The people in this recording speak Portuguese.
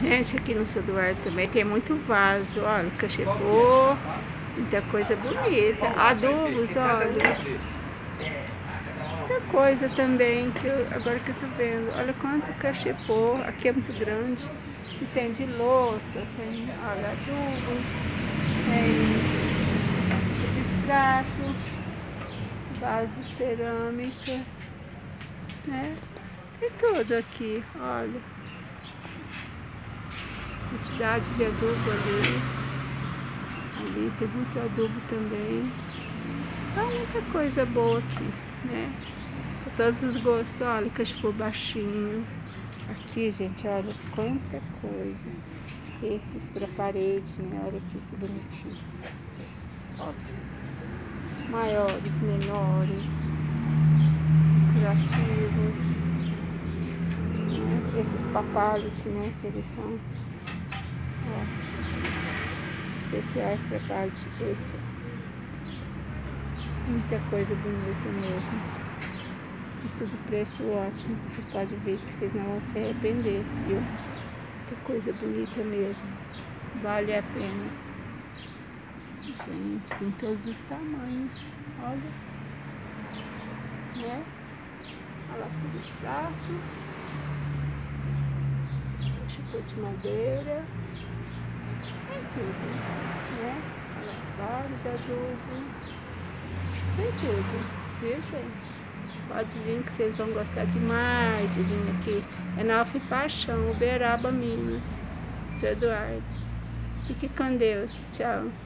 Gente, aqui no São Eduardo também tem muito vaso, olha, cachepô, muita coisa bonita, adubos, olha, muita coisa também, agora que eu tô vendo, olha quanto cachepô, aqui é muito grande, e tem de louça, tem, olha, adubos, tem substrato, vasos cerâmicas, né, tem tudo aqui, olha. Quantidade de adubo ali. Ali tem muito adubo também. Há muita coisa boa aqui, né? Para todos os gostos. Olha, cachepô baixinho. Aqui, gente, olha quanta coisa. Esses para parede, né? Olha aqui que bonitinho. Esses, olha. Maiores, menores. Decorativos. Né? Esses papalete, né? Que eles são. Ó, especiais para parte esse. Muita coisa bonita mesmo. E tudo preço ótimo. Vocês podem ver que vocês não vão se arrepender, viu? Muita coisa bonita mesmo. Vale a pena. Gente, tem todos os tamanhos. Olha. Né? Olha lá o substrato. Cachepô de madeira. Tem tudo, né? Olha lá, vários adubos. Tem tudo, viu, gente? Pode vir que vocês vão gostar demais de vir aqui. É na Alfa e Paixão, Uberaba, Minas. São Eduardo. Fique com Deus. Tchau.